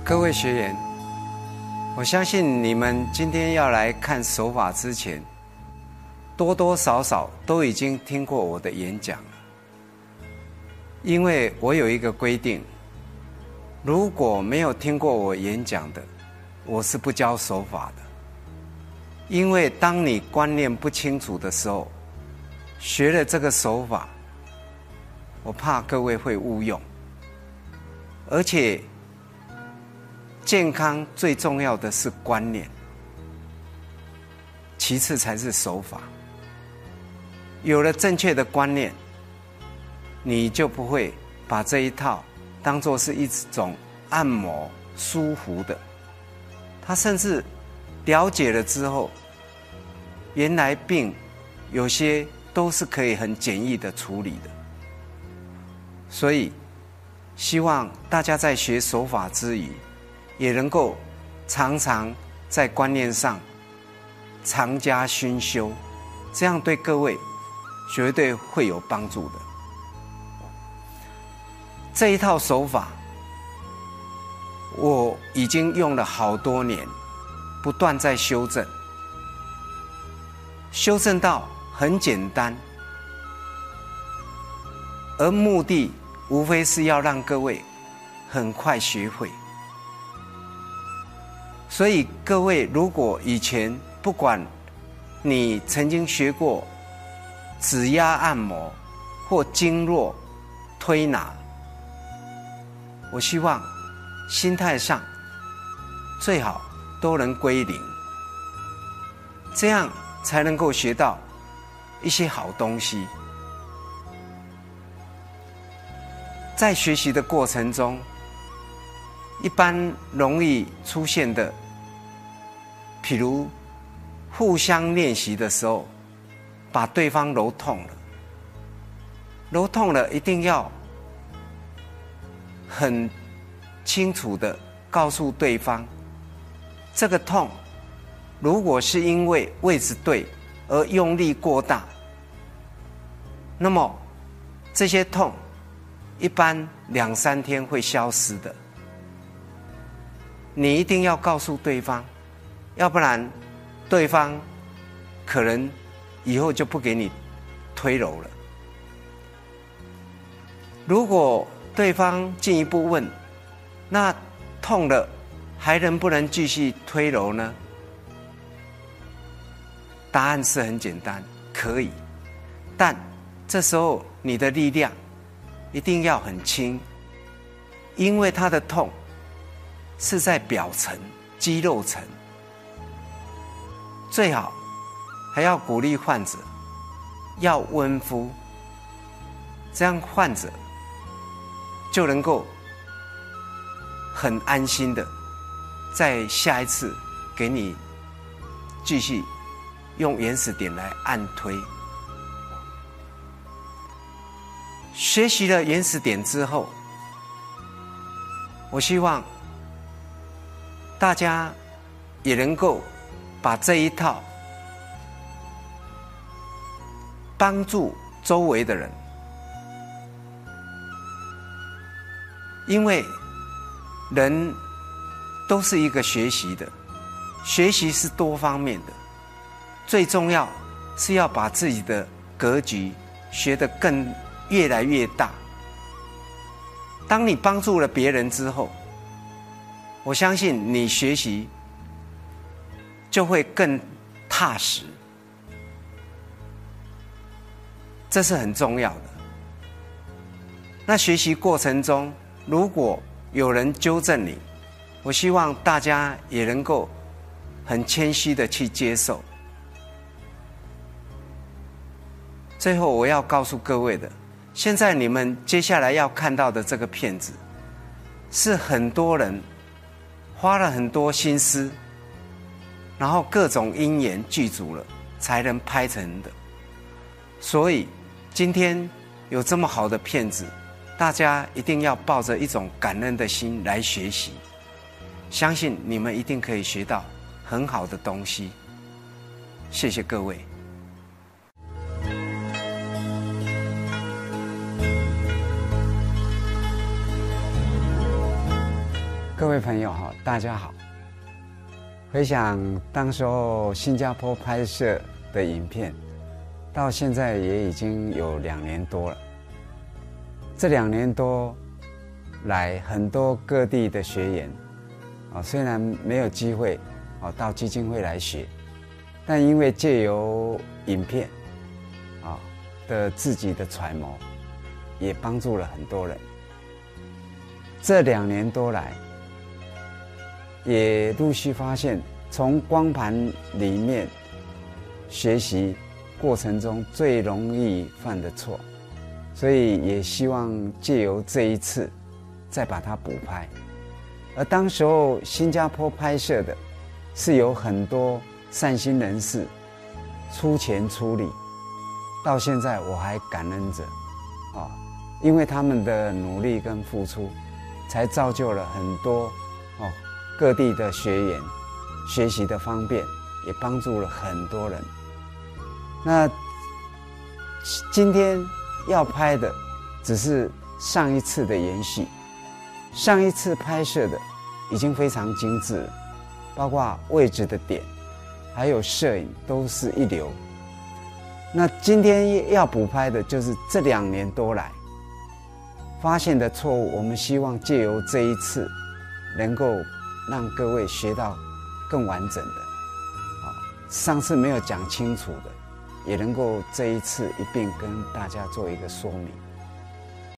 各位学员，我相信你们今天要来看手法之前，多多少少都已经听过我的演讲了。因为我有一个规定，如果没有听过我演讲的，我是不教手法的。因为当你观念不清楚的时候，学了这个手法，我怕各位会误用。而且健康最重要的是观念，其次才是手法。有了正确的观念，你就不会把这一套当作是一种按摩舒服的。他甚至了解了之后，原来病有些都是可以很简易的处理的。所以希望大家在学手法之余，也能够常常在观念上常加熏修，这样对各位绝对会有帮助的。这一套手法我已经用了好多年，不断在修正，修正到很简单，而目的无非是要让各位很快学会。所以各位如果以前不管你曾经学过指压按摩或经络推拿，我希望心态上最好都能归零，这样才能够学到一些好东西。在学习的过程中，一般容易出现的，譬如互相练习的时候，把对方揉痛了，揉痛了一定要很清楚的告诉对方，这个痛如果是因为位置对而用力过大，那么这些痛一般2-3天会消失的。你一定要告诉对方，要不然对方可能以后就不给你推揉了。如果对方进一步问，那痛了还能不能继续推揉呢？答案是很简单，可以，但这时候你的力量一定要很轻，因为他的痛是在表层肌肉层。最好还要鼓励患者要温敷，这样患者就能够很安心的在下一次给你继续用原始点来按推。学习了原始点之后，我希望大家也能够把这一套帮助周围的人，因为人都是一个学习的，学习是多方面的，最重要是要把自己的格局学得越来越大。当你帮助了别人之后，我相信你学习就会更踏实，这是很重要的。那学习过程中，如果有人纠正你，我希望大家也能够很谦虚的去接受。最后我要告诉各位的，现在你们接下来要看到的这个片子，是很多人花了很多心思，然后各种因缘具足了才能拍成的。所以今天有这么好的片子，大家一定要抱着一种感恩的心来学习，相信你们一定可以学到很好的东西。谢谢各位。各位位朋友哈，大家好。回想当时候新加坡拍摄的影片，到现在也已经有2年多了。这2年多来，很多各地的学员虽然没有机会到基金会来学，但因为借由影片的自己的揣摩，也帮助了很多人。这2年多来，也陆续发现，从光盘里面学习过程中最容易犯的错，所以也希望借由这一次再把它补拍。而当时候新加坡拍摄的是有很多善心人士出钱出力，到现在我还感恩着因为他们的努力跟付出，才造就了很多各地的学员学习的方便，也帮助了很多人。那今天要拍的只是上一次的延续，上一次拍摄的已经非常精致了，包括位置的点还有摄影都是一流。那今天要补拍的就是这2年多来发现的错误，我们希望借由这一次能够让各位学到更完整的上次没有讲清楚的，也能够这一次一并跟大家做一个说明。